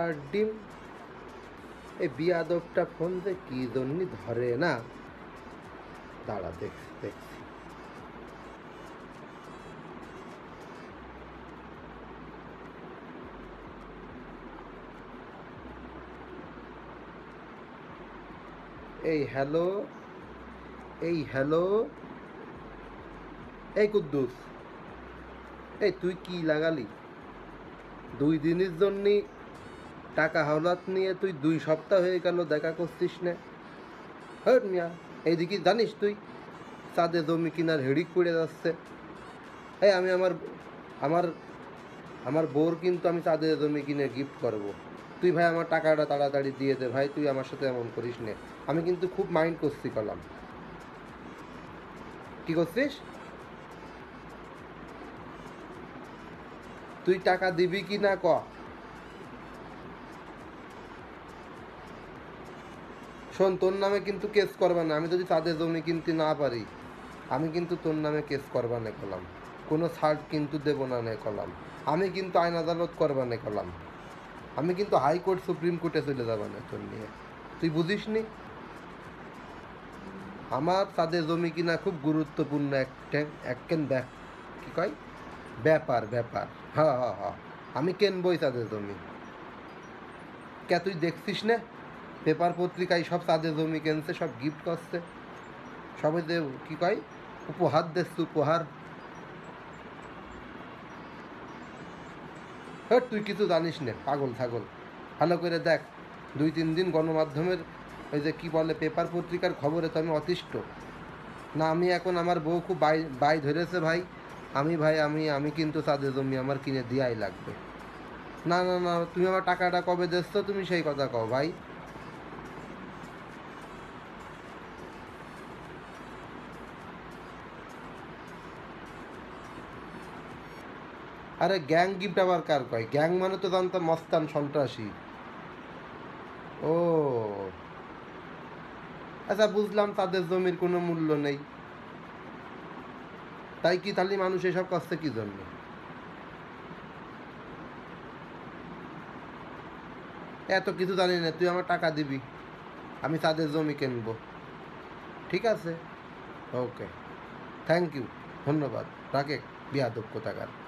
পোলার ডিম। এই বিয়াদবটা ফোন যে কি জন্য ধরে না, দাঁড়া দেখছি দেখছি। এই হ্যালো, এই হ্যালো, এই কুদ্দুস, এই তুই কি লাগালি? 2 দিনের জন্যে টাকা হাওলাত নিয়ে তুই 2 সপ্তাহ হয়ে গেল দেখা করছিস না। হট মিয়া, এইদিকে জানিস তুই চাঁদে জমি কিনার হেড়িক পড়ে যাচ্ছে। এই আমি আমার আমার আমার বোর কিন্তু আমি চাঁদে জমি কিনে গিফট করব। তুই ভাই আমার টাকাটা তাড়াতাড়ি দিয়ে দে ভাই, তুই আমার সাথে এমন করিস নে। আমি কিন্তু খুব মাইন্ড করছি কলাম। কি করছিস? তুই টাকা দিবি কি না ক। শোন, তোর নামে কিন্তু কেস করবা না। আমি যদি চাঁদে জমি কিনতে না পারি, আমি কিন্তু তোর নামে কেস করবা নে কলাম। কোনো ছাড় কিন্তু দেবো না নে কলাম। আমি কিন্তু আইন আদালত করবা নে কলাম। আমি কিন্তু হাইকোর্ট সুপ্রিম কোর্টে চলে যাবা না তোর নিয়ে। তুই বুঝিস নি? আমার চাঁদে জমি কিনা খুব গুরুত্বপূর্ণ এককেন কি কয় ব্যাপার ব্যাপার। হ্যাঁ হ্যাঁ হ্যাঁ, আমি কেনবই চাঁদে জমি। কে তুই দেখছিস না পেপার পত্রিকায় সব চাঁদে জমি কেনছে, সব গিফট করছে, সবাই যে কি কয় উপহার দিচ্ছে উপহার। হ্যাঁ, তুই কিছু জানিস না পাগল ছাগল। ভালো করে দেখ, 2-3 দিন গণমাধ্যমের ওই যে কি বলে পেপার পত্রিকার খবরে তো আমি অতিষ্ঠ না। আমি এখন আমার বউ খুব বাই ধরেছে ভাই। আমি কিন্তু চাঁদে জমি আমার কিনে দেওয়াই লাগবে। না না না, তুমি আমার টাকাটা কবে দিচ্ছ তুমি সেই কথা কও ভাই। আরে গ্যাং গিফট আবার কার কয়? গ্যাং মানে তো জানতাম মস্তান সন্ত্রাসী। ও আচ্ছা, বুঝলাম তাদের জমির কোনো মূল্য নেই। তাই কি তাহলে মানুষ এসব করছে কি জন্য? এত কিছু জানি না, তুই আমার টাকা দিবি, আমি তাদের জমি কিনবো। ঠিক আছে, ওকে, থ্যাংক ইউ, ধন্যবাদ। রাখে বিয়াদব কোথাকার।